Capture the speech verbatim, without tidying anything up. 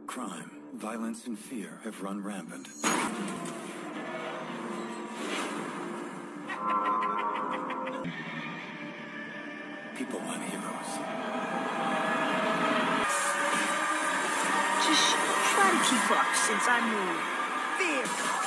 Crime, violence, and fear have run rampant. People want heroes. Just try to keep up since I'm new. There.